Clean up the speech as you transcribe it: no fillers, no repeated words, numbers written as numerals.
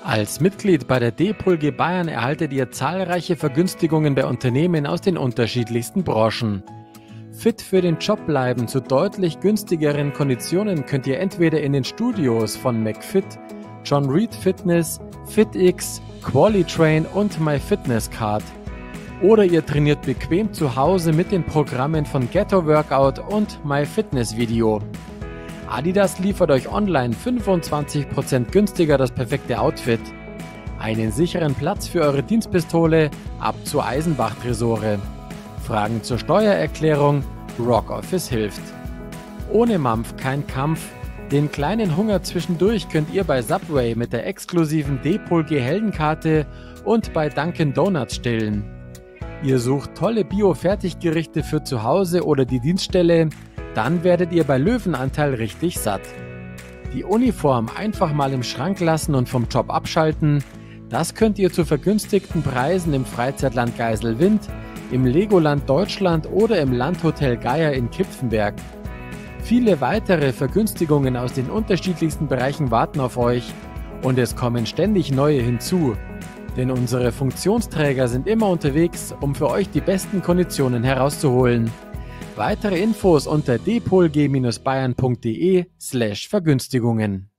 Als Mitglied bei der DPulG Bayern erhaltet ihr zahlreiche Vergünstigungen bei Unternehmen aus den unterschiedlichsten Branchen. Fit für den Job bleiben zu deutlich günstigeren Konditionen könnt ihr entweder in den Studios von McFit, John Reed Fitness, FitX, Qualitrain und MyFitnessCard. Oder ihr trainiert bequem zu Hause mit den Programmen von Ghetto Workout und MyFitnessVideo. Adidas liefert euch online 25% günstiger das perfekte Outfit. Einen sicheren Platz für eure Dienstpistole ab zu Eisenbach-Tresore. Fragen zur Steuererklärung? Rockoffice hilft. Ohne Mampf kein Kampf. Den kleinen Hunger zwischendurch könnt ihr bei Subway mit der exklusiven DPulG Heldenkarte und bei Dunkin' Donuts stillen. Ihr sucht tolle Bio-Fertiggerichte für zu Hause oder die Dienststelle? Dann werdet ihr bei Löwenanteil richtig satt. Die Uniform einfach mal im Schrank lassen und vom Job abschalten? Das könnt ihr zu vergünstigten Preisen im Freizeitland Geiselwind, im Legoland Deutschland oder im Landhotel Geier in Kipfenberg. Viele weitere Vergünstigungen aus den unterschiedlichsten Bereichen warten auf euch und es kommen ständig neue hinzu. Denn unsere Funktionsträger sind immer unterwegs, um für euch die besten Konditionen herauszuholen. Weitere Infos unter dpulg-bayern.de/Vergünstigungen.